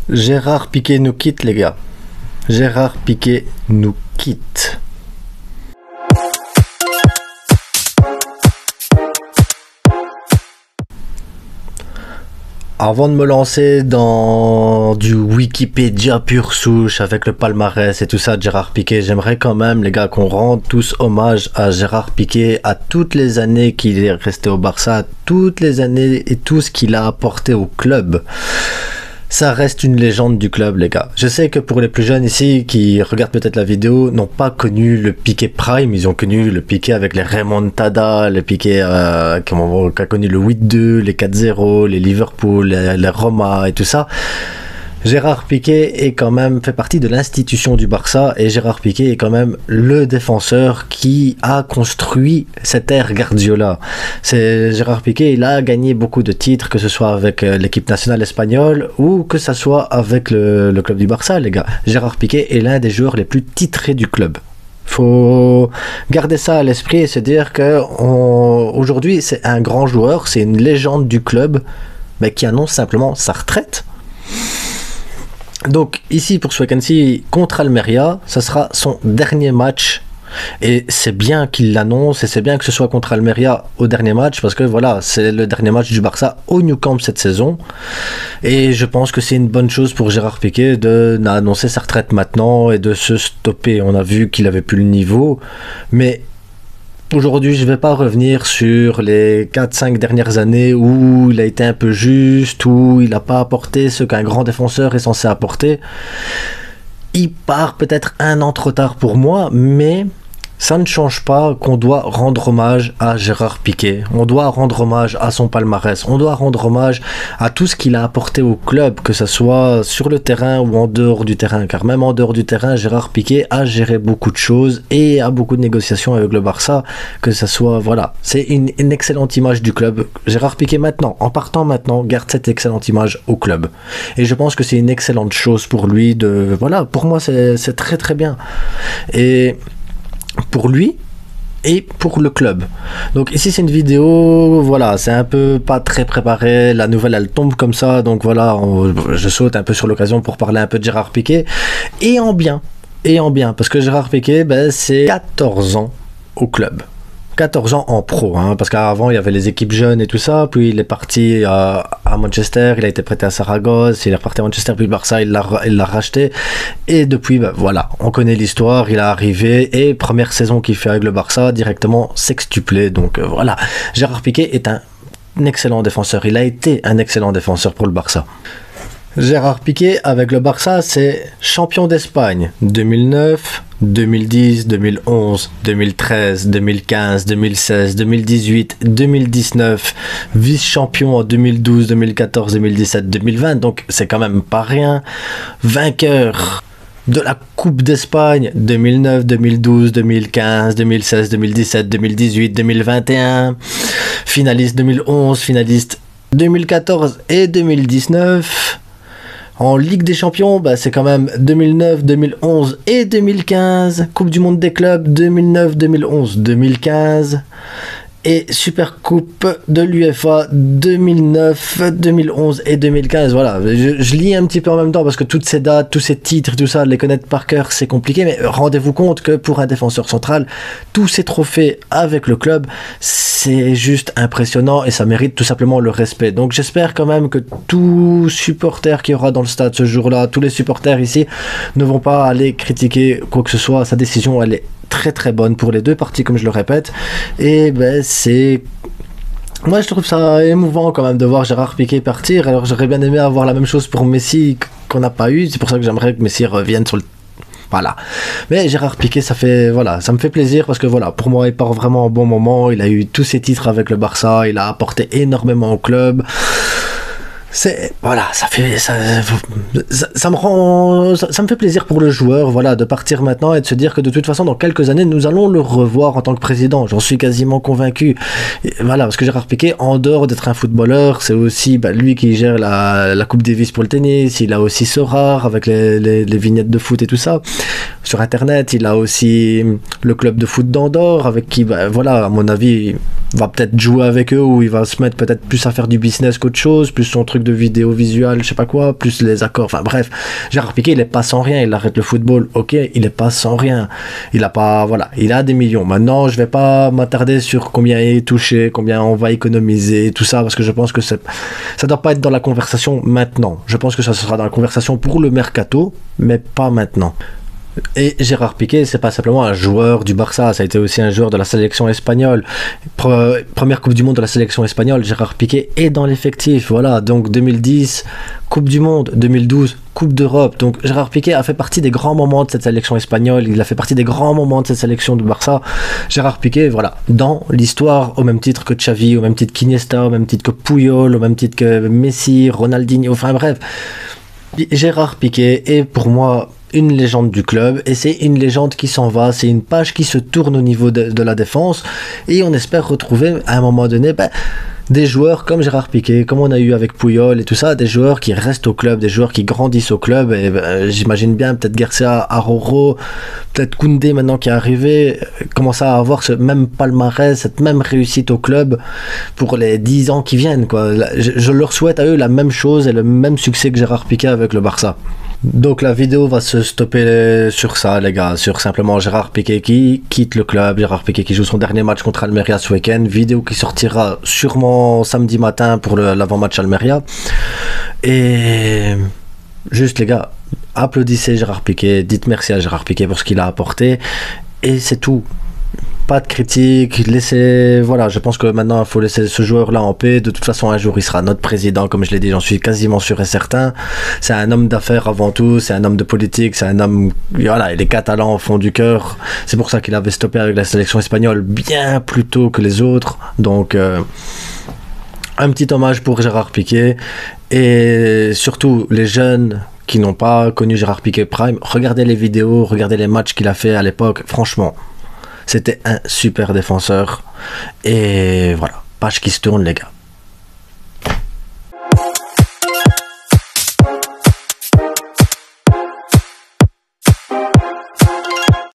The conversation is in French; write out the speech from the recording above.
Gérard Piqué nous quitte, les gars. Gérard Piqué nous quitte. Avant de me lancer dans du Wikipédia pure souche avec le palmarès et tout ça de Gérard Piqué, j'aimerais quand même, les gars, qu'on rende tous hommage à Gérard Piqué, à toutes les années qu'il est resté au Barça, toutes les années et tout ce qu'il a apporté au club. Ça reste une légende du club, les gars. Je sais que pour les plus jeunes ici qui regardent peut-être la vidéo, n'ont pas connu le Piqué Prime, ils ont connu le Piqué avec les Remontada, le Piqué qui a connu le 8-2, les 4-0, les Liverpool, les Roma et tout ça. Gérard Piqué est quand même fait partie de l'institution du Barça et Gérard Piqué est quand même le défenseur qui a construit cette ère Guardiola. C'est Gérard Piqué, il a gagné beaucoup de titres, que ce soit avec l'équipe nationale espagnole ou que ce soit avec le club du Barça, les gars. Gérard Piqué est l'un des joueurs les plus titrés du club. Faut garder ça à l'esprit et se dire que aujourd'hui c'est un grand joueur, c'est une légende du club, mais qui annonce simplement sa retraite. Donc ici pour ce week-end-ci contre Almeria, ça sera son dernier match et c'est bien qu'il l'annonce et c'est bien que ce soit contre Almeria au dernier match parce que voilà, c'est le dernier match du Barça au Nou Camp cette saison et je pense que c'est une bonne chose pour Gérard Piqué d'annoncer sa retraite maintenant et de se stopper. On a vu qu'il avait plus le niveau, mais aujourd'hui, je ne vais pas revenir sur les 4-5 dernières années où il a été un peu juste, où il n'a pas apporté ce qu'un grand défenseur est censé apporter. Il part peut-être un an trop tard pour moi, mais ça ne change pas qu'on doit rendre hommage à Gérard Piqué. On doit rendre hommage à son palmarès. On doit rendre hommage à tout ce qu'il a apporté au club, que ce soit sur le terrain ou en dehors du terrain. Car même en dehors du terrain, Gérard Piqué a géré beaucoup de choses et a beaucoup de négociations avec le Barça. Que ce soit, voilà, c'est une excellente image du club. Gérard Piqué maintenant, en partant maintenant, garde cette excellente image au club. Et je pense que c'est une excellente chose pour lui de, voilà, pour moi c'est très très bien. Et pour lui et pour le club. Donc ici c'est une vidéo, voilà, c'est un peu pas très préparé, la nouvelle elle tombe comme ça, donc voilà, je saute un peu sur l'occasion pour parler un peu de Gérard Piqué, et en bien, parce que Gérard Piqué, ben, c'est 14 ans au club. 14 ans en pro, hein, parce qu'avant il y avait les équipes jeunes et tout ça, puis il est parti à Manchester, il a été prêté à Saragosse, il est parti à Manchester, puis le Barça il l'a racheté, et depuis ben, voilà, on connaît l'histoire, il est arrivé, et première saison qu'il fait avec le Barça, directement sextuplé, donc voilà, Gérard Piqué est un excellent défenseur, il a été un excellent défenseur pour le Barça. Gérard Piqué avec le Barça, c'est champion d'Espagne 2009, 2010, 2011, 2013, 2015, 2016, 2018, 2019, vice-champion en 2012, 2014, 2017, 2020, donc c'est quand même pas rien. Vainqueur de la Coupe d'Espagne 2009, 2012, 2015, 2016, 2017, 2018, 2021, finaliste 2011, finaliste 2014 et 2019. En Ligue des Champions, bah, c'est quand même 2009, 2011 et 2015. Coupe du Monde des clubs 2009, 2011, 2015. Et Super Coupe de l'UEFA 2009, 2011 et 2015. Voilà, je lis un petit peu en même temps parce que toutes ces dates, tous ces titres, tout ça, les connaître par cœur, c'est compliqué. Mais rendez-vous compte que pour un défenseur central, tous ces trophées avec le club, c'est juste impressionnant et ça mérite tout simplement le respect. Donc j'espère quand même que tout supporter qui aura dans le stade ce jour-là, tous les supporters ici, ne vont pas aller critiquer quoi que ce soit. Sa décision, elle est très très bonne pour les deux parties, comme je le répète, et ben c'est, moi je trouve ça émouvant quand même de voir Gérard Piqué partir. Alors j'aurais bien aimé avoir la même chose pour Messi qu'on n'a pas eu, c'est pour ça que j'aimerais que Messi revienne sur le, voilà, mais Gérard Piqué, ça fait, voilà, ça me fait plaisir parce que voilà, pour moi il part vraiment au bon moment, il a eu tous ses titres avec le Barça, il a apporté énormément au club. C'est, voilà, ça me rend, ça me fait plaisir pour le joueur, voilà, de partir maintenant et de se dire que de toute façon dans quelques années nous allons le revoir en tant que président, j'en suis quasiment convaincu. Et voilà, parce que Gérard Piqué, en dehors d'être un footballeur, c'est aussi bah, lui qui gère la Coupe Davis pour le tennis, il a aussi Sorare avec les vignettes de foot et tout ça. Sur internet, il a aussi le club de foot d'Andorre avec qui, bah, voilà, à mon avis, va peut-être jouer avec eux, ou il va se mettre peut-être plus à faire du business qu'autre chose, plus son truc de vidéo visual, je sais pas quoi, plus les accords, enfin bref. Gérard Piqué, il est pas sans rien, il arrête le football, ok, il est pas sans rien. Il a pas, voilà, il a des millions. Maintenant, je vais pas m'attarder sur combien il est touché, combien on va économiser, tout ça, parce que je pense que ça doit pas être dans la conversation maintenant. Je pense que ça sera dans la conversation pour le mercato, mais pas maintenant. Et Gérard Piqué, c'est pas simplement un joueur du Barça, ça a été aussi un joueur de la sélection espagnole. Première Coupe du Monde de la sélection espagnole, Gérard Piqué est dans l'effectif. Voilà, donc 2010, Coupe du Monde, 2012, Coupe d'Europe. Donc Gérard Piqué a fait partie des grands moments de cette sélection espagnole, il a fait partie des grands moments de cette sélection du Barça. Gérard Piqué, voilà, dans l'histoire, au même titre que Xavi, au même titre qu'Iniesta, au même titre que Puyol, au même titre que Messi, Ronaldinho, enfin bref. Gérard Piqué est pour moi une légende du club, et c'est une légende qui s'en va, c'est une page qui se tourne au niveau de la défense, et on espère retrouver à un moment donné des joueurs comme Gérard Piqué, comme on a eu avec Puyol et tout ça, des joueurs qui restent au club, des joueurs qui grandissent au club, et j'imagine bien peut-être Garcia, Aroro, peut-être Koundé maintenant qui est arrivé, commence à avoir ce même palmarès, cette même réussite au club pour les 10 ans qui viennent, quoi. Je leur souhaite à eux la même chose et le même succès que Gérard Piqué avec le Barça. Donc la vidéo va se stopper sur ça, les gars, sur simplement Gérard Piqué qui quitte le club, Gérard Piqué qui joue son dernier match contre Almeria ce week-end, vidéo qui sortira sûrement samedi matin pour l'avant-match Almeria. Et juste les gars, applaudissez Gérard Piqué, dites merci à Gérard Piqué pour ce qu'il a apporté, et c'est tout. Pas de critique, laissez, voilà, je pense que maintenant il faut laisser ce joueur-là en paix. De toute façon, un jour il sera notre président, comme je l'ai dit, j'en suis quasiment sûr et certain. C'est un homme d'affaires avant tout, c'est un homme de politique, c'est un homme, voilà, il est catalan au fond du cœur. C'est pour ça qu'il avait stoppé avec la sélection espagnole bien plus tôt que les autres. Donc, un petit hommage pour Gérard Piqué, et surtout les jeunes qui n'ont pas connu Gérard Piqué Prime, regardez les vidéos, regardez les matchs qu'il a fait à l'époque, franchement. C'était un super défenseur. Et voilà, page qui se tourne, les gars.